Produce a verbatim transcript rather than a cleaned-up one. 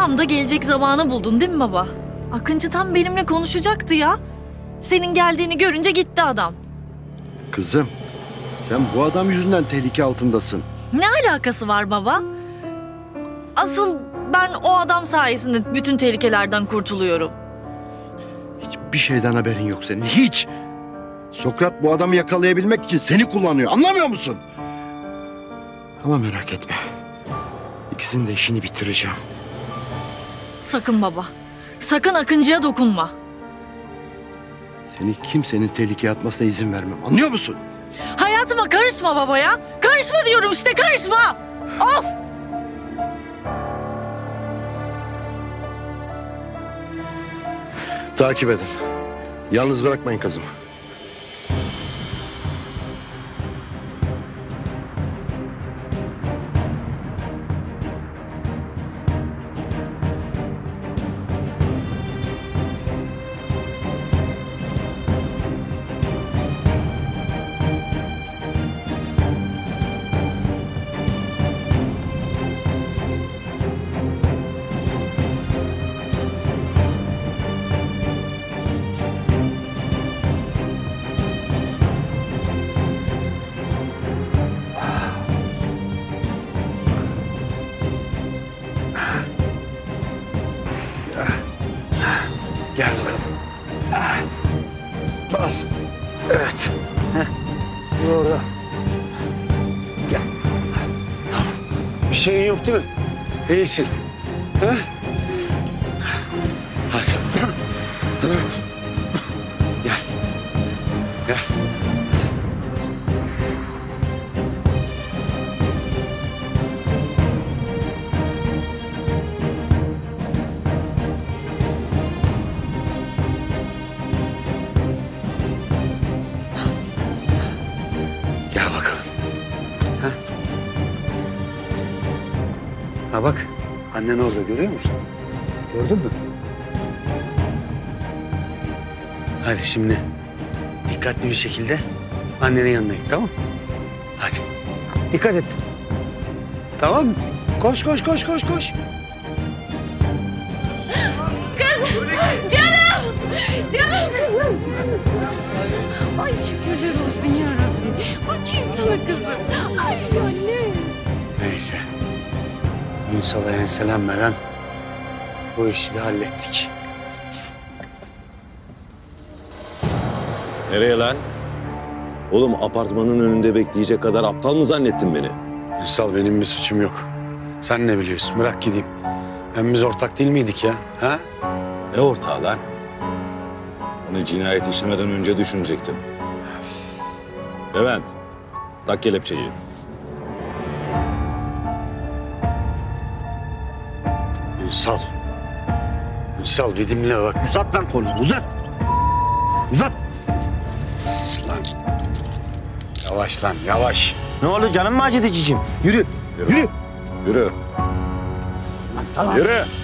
Tam da gelecek zamanı buldun değil mi baba? Akıncı tam benimle konuşacaktı ya. Senin geldiğini görünce gitti adam. Kızım, sen bu adam yüzünden tehlike altındasın. Ne alakası var baba? Asıl ben o adam sayesinde bütün tehlikelerden kurtuluyorum. Hiçbir şeyden haberin yok senin, hiç. Sokrat bu adamı yakalayabilmek için seni kullanıyor, anlamıyor musun? Ama merak etme. İkisinin de işini bitireceğim. Sakın baba. Sakın Akıncı'ya dokunma. Seni kimsenin tehlikeye atmasına izin vermem, anlıyor musun? Hayatıma karışma baba ya. Karışma diyorum işte, karışma. Of! Takip edin. Yalnız bırakmayın kızımı. Gel bakalım. Bas. Evet. Heh. Orada. Gel. Tamam. Bir şeyin yok değil mi? İyisin. Ha? Hadi. Gel. Gel. Gel bakalım. Ha? Ha bak, annen orada, görüyor musun? Gördün mü? Hadi şimdi dikkatli bir şekilde annenin yanına git, tamam mı? Hadi. Dikkat et. Tamam mı? Koş, koş, koş, koş, koş. Kızım! Canım! Canım! Ay şükürler olsun ya Rabbi. Bakayım sana kızım. Ay anne. Neyse. Ünsal'a enselenmeden bu işi de hallettik. Nereye lan? Oğlum apartmanın önünde bekleyecek kadar aptal mı zannettin beni? Ünsal, benim bir suçum yok. Sen ne biliyorsun? Bırak gideyim. Hem biz ortak değil miydik ya? Ha? Ne ortağı lan? Onu cinayet işlemeden önce düşünecektin. Levent, tak kelepçeyi. Ünsal. Ünsal, bir dinle bak. Uzat lan kolunu, uzat! Uzat! Sus lan. Yavaş lan, yavaş. Ne oldu, canım mı acıdı cicim? Yürü, yürü. Yürü. Tamam. Yürü.